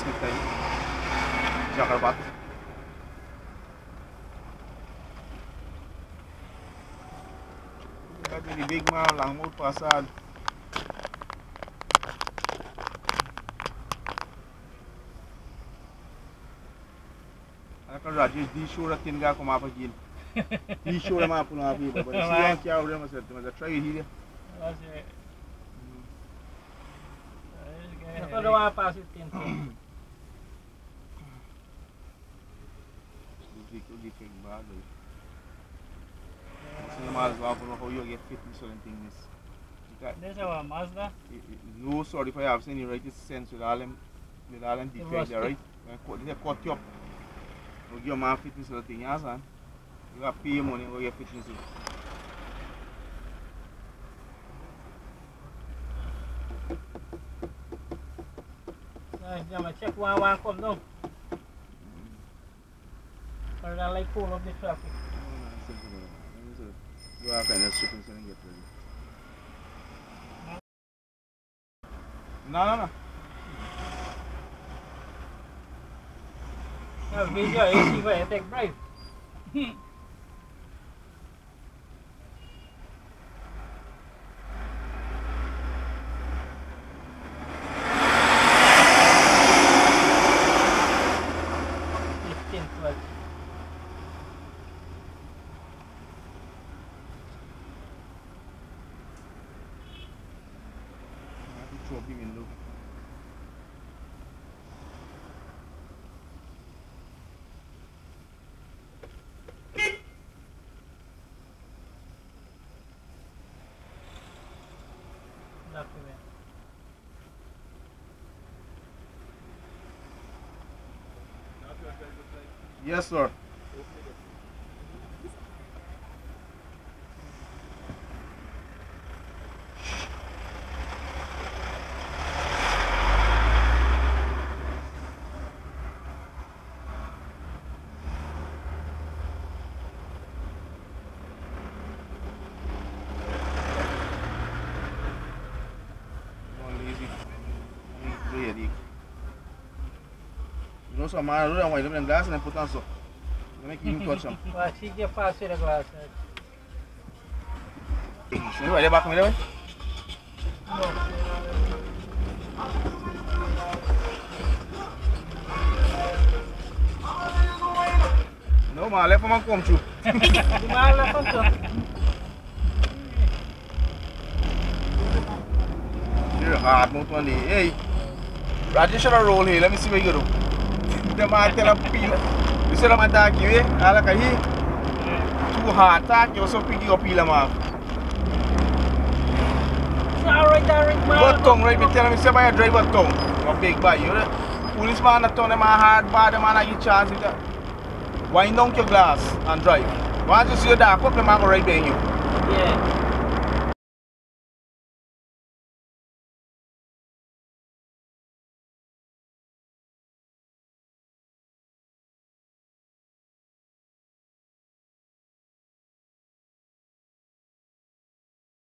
next time. Jackarbat. Got the big man, Langmout Passad. Akan Rajesh di show rat tinga ko mapa gil. Di show ma puno api ba. Siya kya ure ma sa try here. Ako daw pass it tint. Di kek bad. Sila mas wa puno how you get fit in certain things. There's a Mazda. No, sorry if I have seen you right. It's sense with all them defects there, right? They cut you up. You give man fitness the thing, yes, man. You got to pay your money to get fitness. Yeah, check one come down. Or I like pull up the traffic. You are kind of stripping so get ready. No. Video AC ba take drive. Yes, sir. You know, some man don't want them glass and then put on so. You make him touch them. Well, she get past with the glass. See why they back me there? No man, left man come through. The man left come through. You're a hard mouth one day. Hey, Rajesh should have roll here. Let me see what you do. The man tell him peel. You see the man talk you, eh? I like a he. Too hard talk, you so pick you up peel him off. Alright, man. Got tongue, right? Me tell him, say by a driver tongue. A big boy, you know? Policeman that tongue, them a hard bad, them a give chance. Wind down your glass and drive. Once you see your dark up, them a go right behind you. Yeah.